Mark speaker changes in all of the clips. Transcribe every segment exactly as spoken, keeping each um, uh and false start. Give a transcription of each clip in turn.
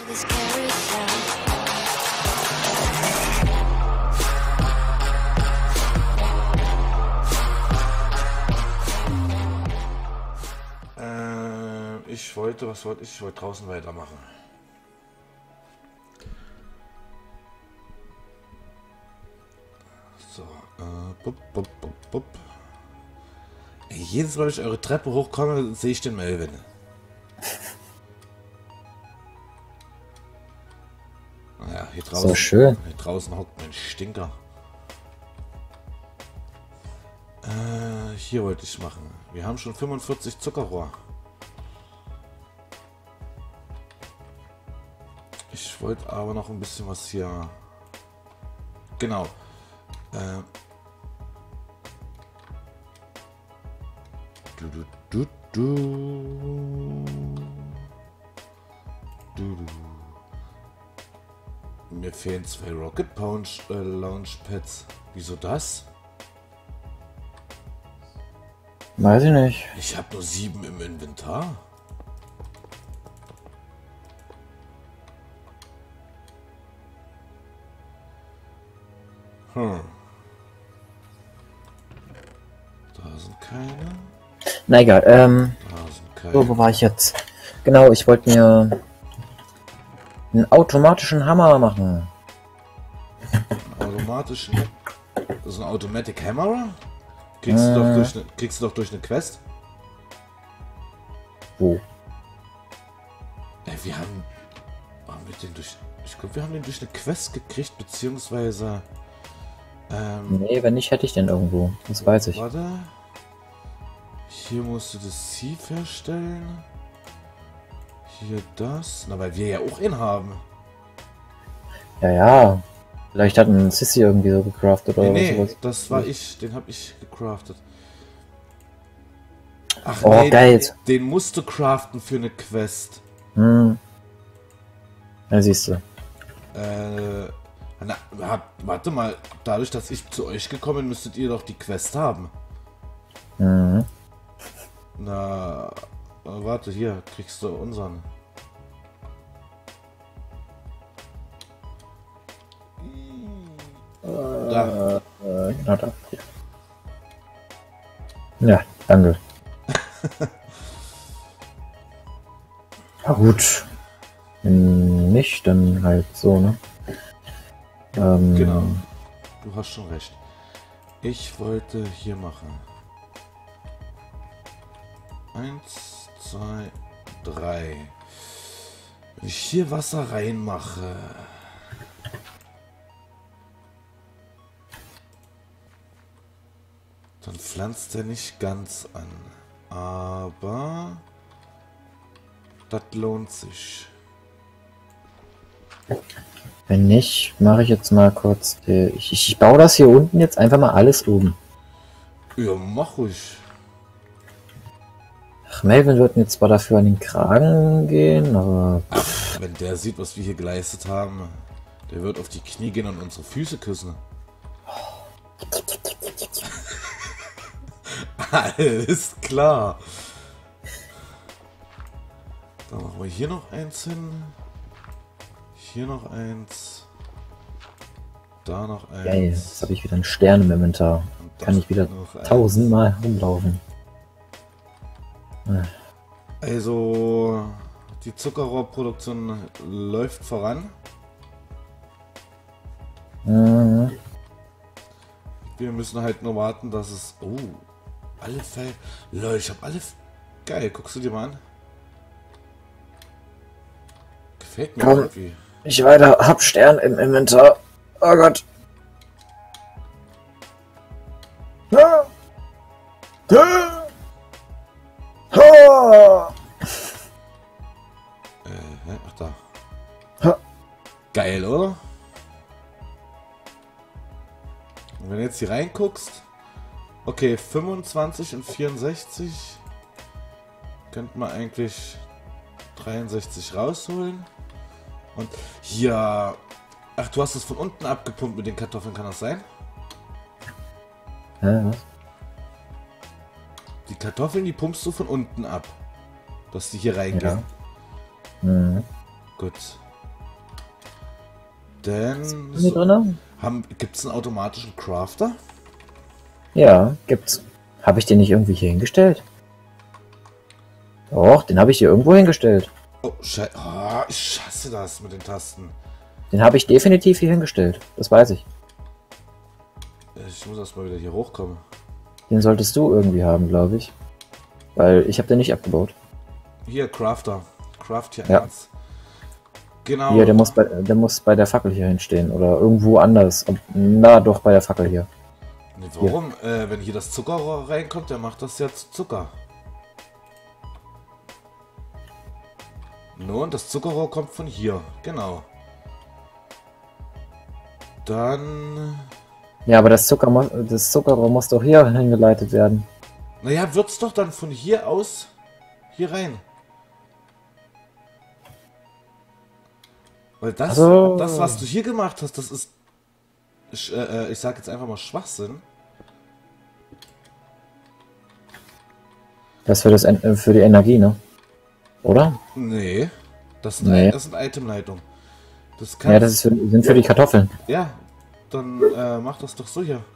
Speaker 1: Äh, ich wollte, was wollte ich? Ich wollte draußen weitermachen. So, äh, bup, bup, bup, bup. Ey, jedes Mal, wenn ich eure Treppe hochkomme, sehe ich den Melvin. Naja, hier draußen,
Speaker 2: so schön.
Speaker 1: Hier draußen hockt mein Stinker. Äh, hier wollte ich machen. Wir haben schon fünfundvierzig Zuckerrohr. Ich wollte aber noch ein bisschen was hier... Genau. Äh, du, du, du, du. Du, du. Mir fehlen zwei Rocket Punch äh, Launchpads. Wieso das?
Speaker 2: Weiß ich nicht.
Speaker 1: Ich habe nur sieben im Inventar. Hm. Da sind keine.
Speaker 2: Na egal, ähm.
Speaker 1: Da sind keine.
Speaker 2: So, wo war ich jetzt? Genau, ich wollte mir einen automatischen Hammer machen.
Speaker 1: Automatischen. Das ist ein Automatic Hammerer? Kriegst,
Speaker 2: äh.
Speaker 1: du doch durch ne, kriegst du doch durch eine Quest?
Speaker 2: Wo?
Speaker 1: Ey, wir haben. Haben wir den durch. Ich glaube, wir haben den durch eine Quest gekriegt, beziehungsweise. Ähm,
Speaker 2: nee, wenn nicht, hätte ich den irgendwo. Das weiß ich.
Speaker 1: Warte. Hier musst du das Sieve herstellen. Hier das. Na, weil wir ja auch ihn haben.
Speaker 2: Ja, ja. Vielleicht hat ein Sissy irgendwie so gecraftet oder
Speaker 1: nee, nee,
Speaker 2: sowas.
Speaker 1: Das war ich. Den habe ich gecraftet. Ach
Speaker 2: oh,
Speaker 1: nee,
Speaker 2: geil.
Speaker 1: Den musst du craften für eine Quest.
Speaker 2: Hm. Ja, siehst du.
Speaker 1: Äh, na, warte mal. Dadurch, dass ich zu euch gekommen bin, müsstet ihr doch die Quest haben.
Speaker 2: Mhm.
Speaker 1: Na, warte, hier kriegst du unseren. Da.
Speaker 2: Äh, genau da. Ja, danke. Ja gut. Wenn nicht, dann halt so, ne? Ähm,
Speaker 1: Genau. Du hast schon recht. Ich wollte hier machen. Eins, zwei, drei. Wenn ich hier Wasser reinmache. Dann pflanzt er nicht ganz an. Aber das lohnt sich.
Speaker 2: Wenn nicht, mache ich jetzt mal kurz. Äh, ich, ich baue das hier unten jetzt einfach mal alles um.
Speaker 1: Ja, mach ruhig.
Speaker 2: Ach, Melvin wird mir zwar dafür an den Kragen gehen, aber.
Speaker 1: Ach, wenn der sieht, was wir hier geleistet haben, der wird auf die Knie gehen und unsere Füße küssen. Alles klar. Dann machen wir hier noch eins hin. Hier noch eins. Da noch eins.
Speaker 2: Geil, jetzt habe ich wieder einen Stern im Inventar. Kann ich wieder tausendmal rumlaufen.
Speaker 1: Also, die Zuckerrohrproduktion läuft voran.
Speaker 2: Mhm.
Speaker 1: Wir müssen halt nur warten, dass es... Oh, alle Fälle... Leute, ich habe alle... Geil, guckst du dir mal an. Gefällt mir
Speaker 2: Komm.
Speaker 1: irgendwie.
Speaker 2: Ich weiter, hab Stern im Inventar. Oh Gott. Ah. Ah. Ah.
Speaker 1: Äh, ach da.
Speaker 2: Ha.
Speaker 1: Geil, oder? Und wenn du jetzt hier reinguckst... Okay, fünfundzwanzig und vierundsechzig... Könnte man eigentlich dreiundsechzig rausholen. Und hier... Ach, du hast es von unten abgepumpt mit den Kartoffeln, kann das sein?
Speaker 2: Ja, was?
Speaker 1: Die Kartoffeln, die pumpst du von unten ab. Dass die hier reingehen.
Speaker 2: Ja. Mhm.
Speaker 1: Gut. Denn
Speaker 2: Hier
Speaker 1: so,
Speaker 2: drin?
Speaker 1: haben, gibt's einen automatischen Crafter?
Speaker 2: Ja, gibt's. Habe ich den nicht irgendwie hier hingestellt? Doch, den habe ich hier irgendwo hingestellt.
Speaker 1: Oh, Scheiße. Oh, ich hasse das mit den Tasten.
Speaker 2: Den habe ich definitiv hier hingestellt. Das weiß ich.
Speaker 1: Ich muss erst mal wieder hier hochkommen.
Speaker 2: Den solltest du irgendwie haben, glaube ich. Weil ich habe den nicht abgebaut.
Speaker 1: Hier, Crafter. Craft hier
Speaker 2: Ja.
Speaker 1: eins. Genau.
Speaker 2: Hier, der muss, bei, der muss bei der Fackel hier hinstehen. Oder irgendwo anders. Ob- Na, doch, bei der Fackel hier.
Speaker 1: Nee, warum? Äh, wenn hier das Zuckerrohr reinkommt, der macht das ja zu Zucker. Nun, das Zuckerrohr kommt von hier. Genau. Dann...
Speaker 2: Ja, aber das, Zucker, mu- das Zuckerrohr muss doch hier hingeleitet werden.
Speaker 1: Naja, wird's doch dann von hier aus hier rein. Weil das,
Speaker 2: So.
Speaker 1: das was du hier gemacht hast, das ist... Ich, äh, ich sag jetzt einfach mal Schwachsinn.
Speaker 2: Das für, das, En- äh, für die Energie, ne? Oder?
Speaker 1: Nee. Das sind,
Speaker 2: Nee.
Speaker 1: das sind Itemleitungen. Das kann...
Speaker 2: Ja, das ist für, sind für die Kartoffeln.
Speaker 1: Ja, dann äh, mach das doch so hier.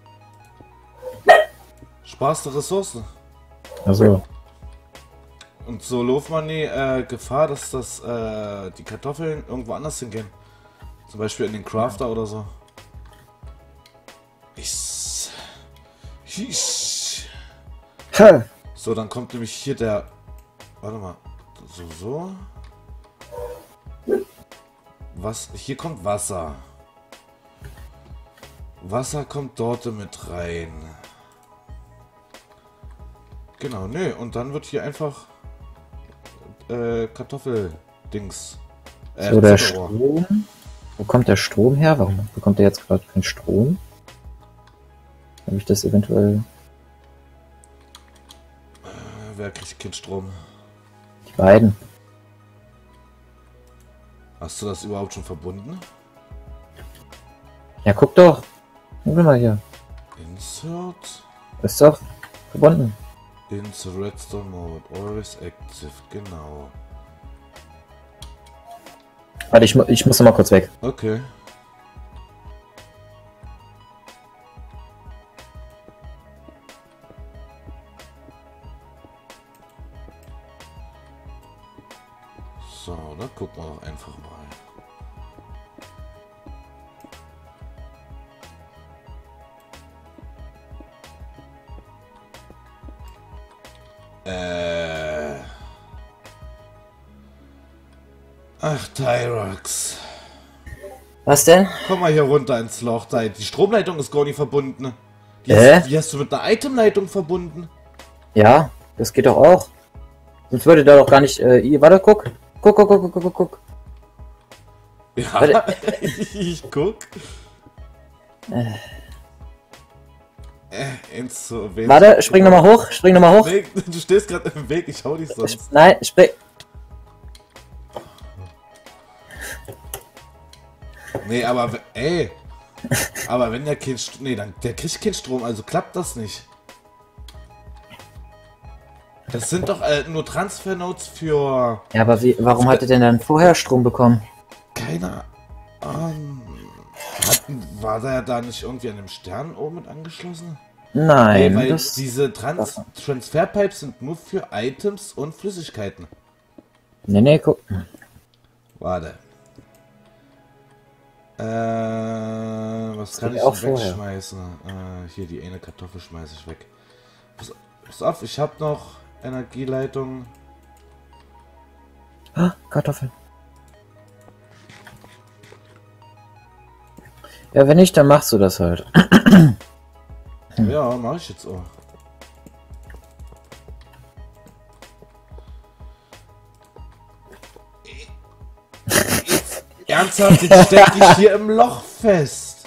Speaker 1: Sparst du Ressourcen.
Speaker 2: Also,
Speaker 1: Und so läuft man die äh, Gefahr, dass das äh, die Kartoffeln irgendwo anders hingehen. Zum Beispiel in den Crafter oder so. Ich. Ich.
Speaker 2: ha,
Speaker 1: So, dann kommt nämlich hier der. Warte mal. So, so. Was? Hier kommt Wasser. Wasser kommt dort mit rein. Genau, nö. Und dann wird hier einfach äh, Kartoffeldings. Äh,
Speaker 2: so der
Speaker 1: Zuckerrohr.
Speaker 2: Strom. Wo kommt der Strom her? Warum bekommt er jetzt gerade keinen Strom? Habe ich das eventuell...
Speaker 1: Äh, wer kriegt keinen Strom?
Speaker 2: Die beiden.
Speaker 1: Hast du das überhaupt schon verbunden?
Speaker 2: Ja, guck doch. Guck mal hier.
Speaker 1: Insert.
Speaker 2: Ist doch verbunden.
Speaker 1: Insert Redstone Mode. Always active. Genau.
Speaker 2: Warte, ich, mu- ich muss noch mal kurz weg.
Speaker 1: Okay. So, dann gucken wir doch einfach mal. Äh. Ach, Tyrox.
Speaker 2: Was denn?
Speaker 1: Komm mal hier runter ins Loch. Da. Die Stromleitung ist gar nicht verbunden. Die,
Speaker 2: Hä?
Speaker 1: hast, die hast du mit einer Itemleitung verbunden.
Speaker 2: Ja, das geht doch auch. Sonst würde da doch gar nicht... Äh, i- warte, guck. Guck, guck, guck, guck, guck, guck.
Speaker 1: Ja,
Speaker 2: Warte.
Speaker 1: ich guck. Äh, ins so
Speaker 2: Warte, spring nochmal hoch. Spring nochmal hoch.
Speaker 1: Weg, du stehst gerade im Weg, ich hau dich sonst.
Speaker 2: Nein, spring.
Speaker 1: Nee, aber w- ey. Aber wenn der kein Strom. Nee, dann der kriegt keinen Strom, also klappt das nicht. Das sind doch äh, nur Transfernodes für.
Speaker 2: Ja, aber wie, warum hat er denn dann vorher Strom bekommen?
Speaker 1: Keine Ahnung. Hatten, war der da nicht irgendwie an dem Stern oben mit angeschlossen?
Speaker 2: Nein,
Speaker 1: Nee, weil
Speaker 2: das...
Speaker 1: diese Trans Transferpipes sind nur für Items und Flüssigkeiten.
Speaker 2: Nee, nee, guck.
Speaker 1: Warte. Äh, was kann
Speaker 2: geht
Speaker 1: ich
Speaker 2: auch
Speaker 1: denn
Speaker 2: vorher.
Speaker 1: wegschmeißen? Äh, hier die eine Kartoffel schmeiße ich weg. Pass, pass auf, ich habe noch Energieleitung.
Speaker 2: Ah, Kartoffeln. Ja, wenn nicht, dann machst du das halt.
Speaker 1: Ja, mache ich jetzt auch. Jetzt, ernsthaft, jetzt steck ich hier im Loch fest.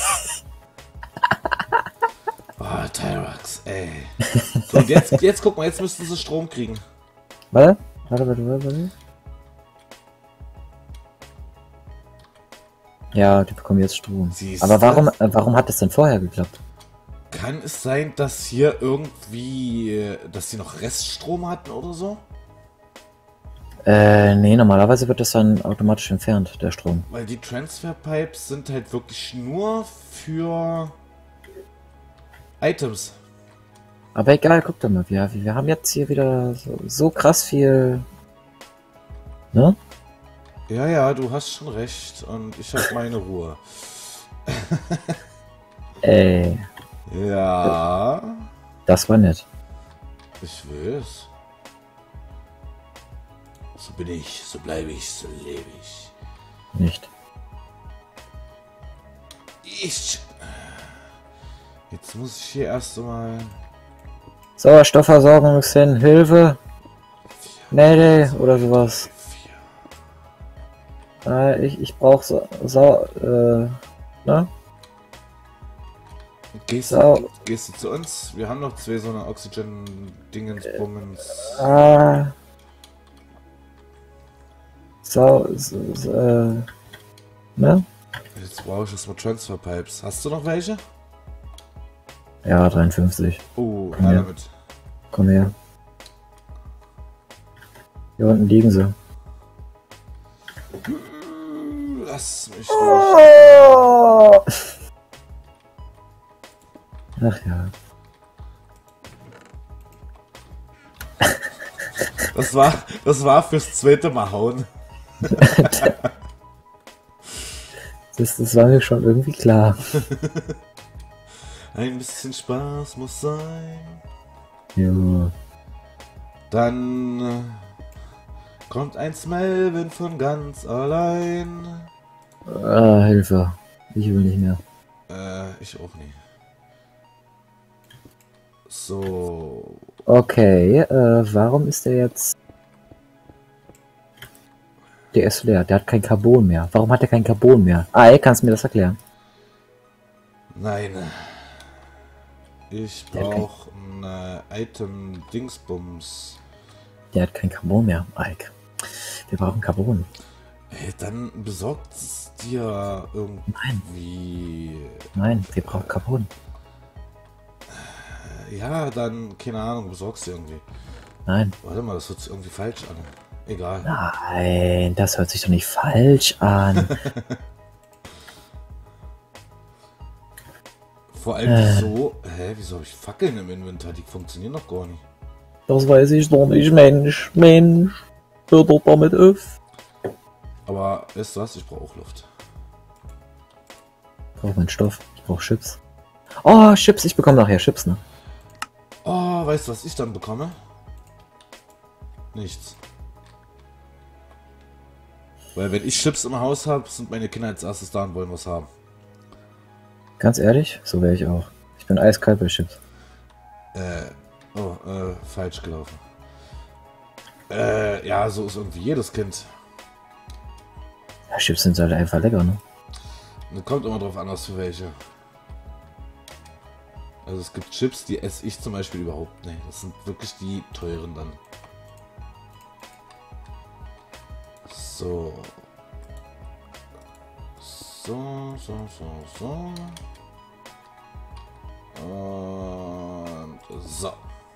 Speaker 1: Oh, Tyrox, ey. So, und jetzt, jetzt guck mal, jetzt müssten sie Strom kriegen.
Speaker 2: Warte, warte, warte, warte, warte. Ja, die bekommen jetzt Strom.
Speaker 1: Siehst
Speaker 2: Aber
Speaker 1: du?
Speaker 2: warum, äh, warum hat das denn vorher geklappt?
Speaker 1: Kann es sein, dass hier irgendwie, äh, dass sie noch Reststrom hatten oder so?
Speaker 2: Äh, nee, normalerweise wird das dann automatisch entfernt, der Strom.
Speaker 1: Weil die Transfer-Pipes sind halt wirklich nur für Items.
Speaker 2: Aber egal, guck doch mal, wir, wir haben jetzt hier wieder so, so krass viel. Ne?
Speaker 1: Ja, ja, du hast schon recht und ich habe meine Ruhe.
Speaker 2: Ey,
Speaker 1: Ja,
Speaker 2: das war nett.
Speaker 1: ich will es. So bin ich, so bleibe ich, so lebe ich.
Speaker 2: Nicht.
Speaker 1: Ich. Jetzt muss ich hier erst mal.
Speaker 2: Sauerstoffversorgung ist hin, Hilfe. Mayday oder sowas. Äh, ich ich brauche so, Sau, äh, ne?
Speaker 1: Gehst,
Speaker 2: Sau,
Speaker 1: du, gehst du zu uns? Wir haben noch zwei so eine Oxygen-Dingens-Bummens.
Speaker 2: ah, Sau, so, so, äh, ne?
Speaker 1: Jetzt brauche ich erstmal Transfer Pipes. Hast du noch welche?
Speaker 2: Ja, dreiundfünfzig.
Speaker 1: Oh,
Speaker 2: Ja.
Speaker 1: ja. Damit.
Speaker 2: Komm her. Hier unten liegen sie.
Speaker 1: Lass mich durch.
Speaker 2: Oh! Ach ja.
Speaker 1: Das war, das war fürs zweite Mal hauen.
Speaker 2: Das, das war mir schon irgendwie klar.
Speaker 1: Ein bisschen Spaß muss sein.
Speaker 2: Ja.
Speaker 1: Dann äh, kommt ein Melvin von ganz allein.
Speaker 2: Ah, Hilfe. Ich will nicht mehr.
Speaker 1: Äh, ich auch nie. So.
Speaker 2: Okay, äh, warum ist der jetzt... Der ist leer, der hat kein Carbon mehr. Warum hat er kein Carbon mehr? Ah, ey, kannst du mir das erklären?
Speaker 1: Nein. Ich
Speaker 2: Der hat kein-
Speaker 1: brauche ein äh, Item-Dingsbums.
Speaker 2: Der hat kein Carbon mehr, Ike. Wir brauchen Carbon.
Speaker 1: Hey, dann besorgt es dir irgendwie.
Speaker 2: Nein, wir brauchen Carbon.
Speaker 1: Ja, dann, keine Ahnung, besorgst du irgendwie.
Speaker 2: Nein.
Speaker 1: Warte mal, das hört sich irgendwie falsch an. Egal.
Speaker 2: Nein, das hört sich doch nicht falsch an.
Speaker 1: Vor allem
Speaker 2: Äh.
Speaker 1: so. Hä, wieso habe ich Fackeln im Inventar? Die funktionieren doch gar nicht.
Speaker 2: Das weiß ich doch nicht, Mensch. Mensch. Hör doch damit auf.
Speaker 1: Aber weißt du was? Ich brauche auch Luft.
Speaker 2: Ich brauche meinen Stoff. Ich brauche Chips. Oh, Chips. Ich bekomme nachher Chips, ne?
Speaker 1: Oh, weißt du, was ich dann bekomme? Nichts. Weil wenn ich Chips im Haus habe, sind meine Kinder als erstes da und wollen was haben.
Speaker 2: Ganz ehrlich, so wäre ich auch. Ich bin eiskalt bei Chips.
Speaker 1: Äh, oh, äh, falsch gelaufen. Äh, ja, so ist irgendwie jedes Kind.
Speaker 2: Ja, Chips sind halt einfach lecker, ne?
Speaker 1: Und kommt immer drauf an, was für welche. Also es gibt Chips, die esse ich zum Beispiel überhaupt nicht. Das sind wirklich die teuren dann. So. So, so, so, so. Und so.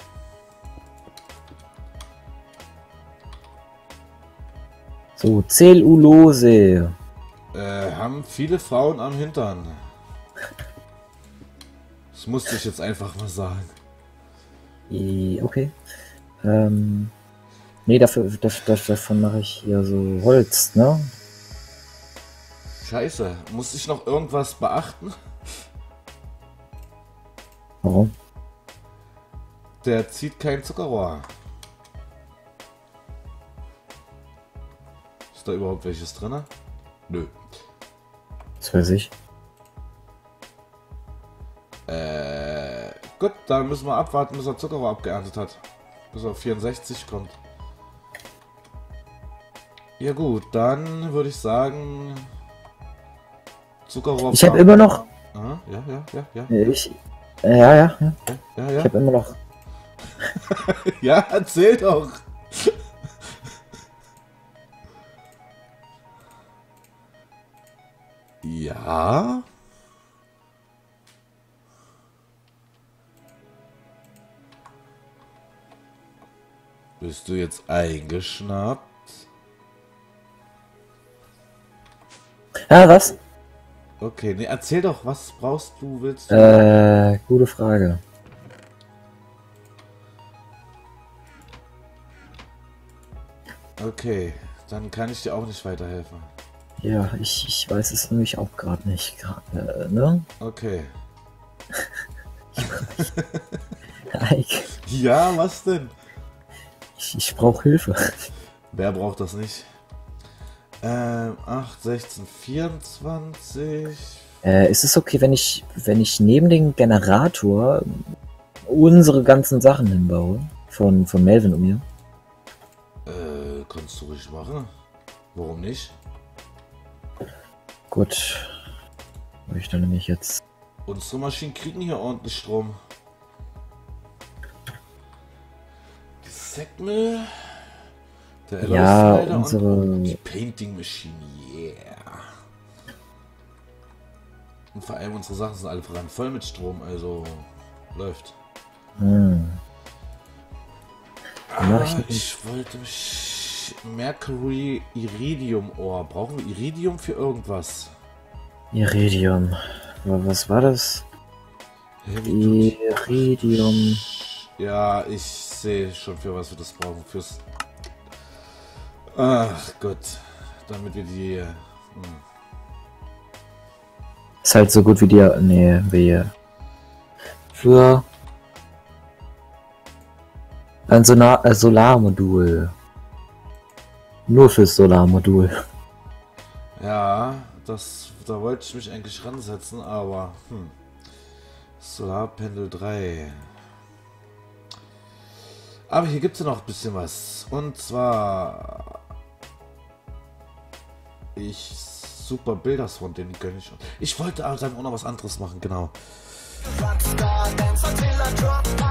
Speaker 2: So, Zellulose.
Speaker 1: Äh, haben viele Frauen am Hintern. Das musste ich jetzt einfach mal sagen.
Speaker 2: I- Okay. Ähm. Nee, dafür, das, das, davon mache ich hier so Holz, ne?
Speaker 1: Scheiße, muss ich noch irgendwas beachten?
Speaker 2: Warum?
Speaker 1: Der zieht kein Zuckerrohr. Ist da überhaupt welches drin? Nö.
Speaker 2: Das weiß ich.
Speaker 1: Äh, gut, dann müssen wir abwarten, bis er Zuckerrohr abgeerntet hat. Bis er auf vierundsechzig kommt. Ja gut, dann würde ich sagen... Zuckerrohr...
Speaker 2: Ich habe immer noch...
Speaker 1: Aha, ja, ja, ja, ja.
Speaker 2: Ich... Ja, ja, ja.
Speaker 1: Ja, ja.
Speaker 2: Ich habe immer noch...
Speaker 1: Ja, erzähl doch. Ja. Bist du jetzt eingeschnappt?
Speaker 2: Ah, was?
Speaker 1: Okay, nee, erzähl doch, was brauchst du, willst du?
Speaker 2: Äh, gute Frage.
Speaker 1: Okay, dann kann ich dir auch nicht weiterhelfen.
Speaker 2: Ja, ich, ich weiß es nämlich auch gerade nicht. Grad, äh, ne?
Speaker 1: Okay.
Speaker 2: Ike,
Speaker 1: Ja, was denn?
Speaker 2: ich, ich brauche Hilfe.
Speaker 1: Wer braucht das nicht? Ähm, acht, sechzehn, vierundzwanzig.
Speaker 2: Äh, ist es okay, wenn ich, wenn ich neben den Generator unsere ganzen Sachen hinbaue? Von, von Melvin und mir?
Speaker 1: Äh, kannst du ruhig machen. Warum nicht?
Speaker 2: Gut. Wo ich dann nämlich jetzt.
Speaker 1: Unsere Maschinen kriegen hier ordentlich Strom. Die Segmel. Der
Speaker 2: Ja,
Speaker 1: Alloy Slider
Speaker 2: unsere-
Speaker 1: und die Painting Machine. Yeah. Und vor allem unsere Sachen sind alle voll mit Strom, also läuft.
Speaker 2: Hm. Dann mach ich
Speaker 1: Ah,
Speaker 2: nicht.
Speaker 1: ich wollte mich... Mercury Iridium Ohr. Brauchen wir Iridium für irgendwas?
Speaker 2: Iridium. Aber was war das?
Speaker 1: Heavy
Speaker 2: Iridium.
Speaker 1: Ja, ich sehe schon, für was wir das brauchen. Fürs... Ach Gott. Damit wir die... Hm.
Speaker 2: Ist halt so gut wie die. Nee, wie. Für. Ein Solar äh, Solarmodul. Nur fürs Solarmodul.
Speaker 1: Ja, das, da wollte ich mich eigentlich ransetzen, aber hm. Solarpendel drei. Aber hier gibt es ja noch ein bisschen was. Und zwar... Ich... Super Bilderswand, den gönne ich. Ich wollte aber dann auch noch was anderes machen, genau.
Speaker 3: Rockstar, Dancer till I drop.